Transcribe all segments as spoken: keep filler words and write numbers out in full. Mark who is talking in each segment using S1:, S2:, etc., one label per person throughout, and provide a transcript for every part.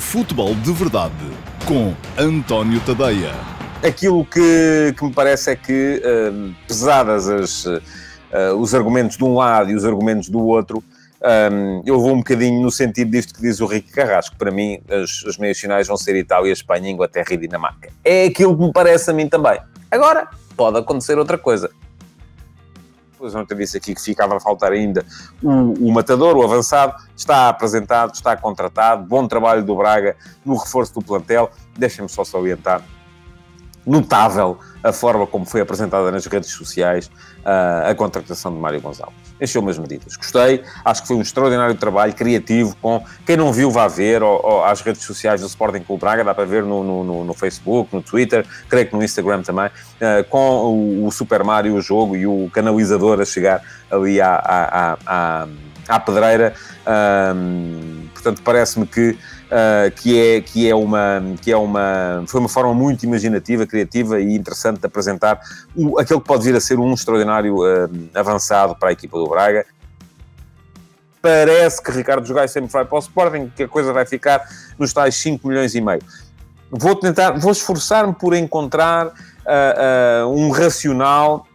S1: Futebol de Verdade, com António Tadeia.
S2: Aquilo que, que me parece é que, uh, pesadas as, uh, os argumentos de um lado e os argumentos do outro, um, eu vou um bocadinho no sentido disto que diz o Rico Carrasco. Para mim, as, as meias finais vão ser Itália, Espanha, Inglaterra e Dinamarca. É aquilo que me parece a mim também. Agora, pode acontecer outra coisa. Pois ontem disse aqui que ficava a faltar ainda o, o matador, o avançado, está apresentado, está contratado, bom trabalho do Braga no reforço do plantel. Deixem-me só salientar, notável a forma como foi apresentada nas redes sociais uh, a contratação de Mário Gonçalves. Encheu-me as medidas. Gostei, acho que foi um extraordinário trabalho, criativo, com quem não viu vá ver, ou, ou às redes sociais do Sporting Clube Braga, dá para ver no, no, no Facebook, no Twitter, creio que no Instagram também, uh, com o, o Super Mario, o jogo e o canalizador a chegar ali à, à, à, à pedreira. Um, portanto, parece-me que Uh, que, é, que, é uma, que é uma... Foi uma forma muito imaginativa, criativa e interessante de apresentar o, aquele que pode vir a ser um extraordinário uh, avançado para a equipa do Braga. Parece que Ricardo Jogai sempre vai para o Sporting, que a coisa vai ficar nos tais cinco milhões e meio. Vou tentar, vou esforçar-me por encontrar uh, uh, um racional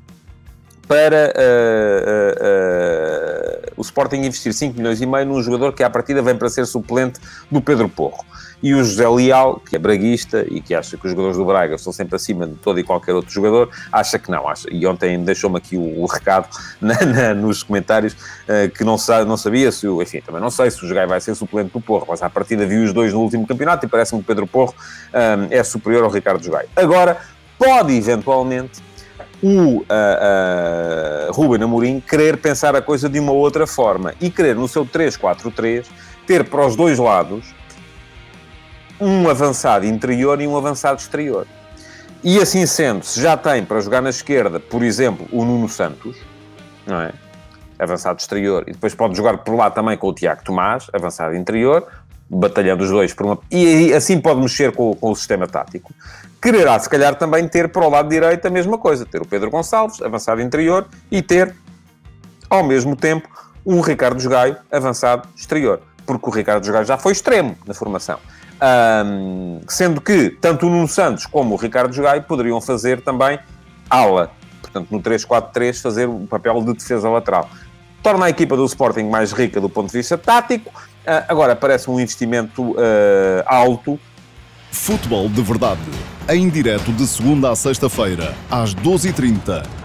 S2: para uh, uh, uh, o Sporting investir cinco milhões e meio num jogador que à partida vem para ser suplente do Pedro Porro. E o José Leal, que é braguista e que acha que os jogadores do Braga estão sempre acima de todo e qualquer outro jogador, acha que não. Acha. E ontem deixou-me aqui o, o recado na, na, nos comentários uh, que não, sa- não sabia se o... Enfim, também não sei se o Jogai vai ser suplente do Porro, mas à partida viu os dois no último campeonato e parece-me que o Pedro Porro um, é superior ao Ricardo Jogai. Agora, pode eventualmente o uh, uh, Ruben Amorim querer pensar a coisa de uma outra forma e querer no seu três quatro três ter para os dois lados um avançado interior e um avançado exterior. E assim sendo, se já tem para jogar na esquerda, por exemplo, o Nuno Santos, não é? Avançado exterior, e depois pode jogar por lá também com o Tiago Tomás, avançado interior, batalhando os dois por uma... E assim pode mexer com, com o sistema tático. Quererá, se calhar, também ter para o lado direito a mesma coisa. Ter o Pedro Gonçalves, avançado interior, e ter, ao mesmo tempo, um Ricardo Jogaio, avançado exterior. Porque o Ricardo Jogaio já foi extremo na formação. Um, sendo que, tanto o Nuno Santos como o Ricardo Jogaio poderiam fazer também ala. Portanto, no três quatro três, fazer o papel de defesa lateral. Torna a equipa do Sporting mais rica do ponto de vista tático. Uh, agora, parece um investimento uh, alto.
S1: Futebol de Verdade, em direto de segunda a sexta-feira, às doze e trinta.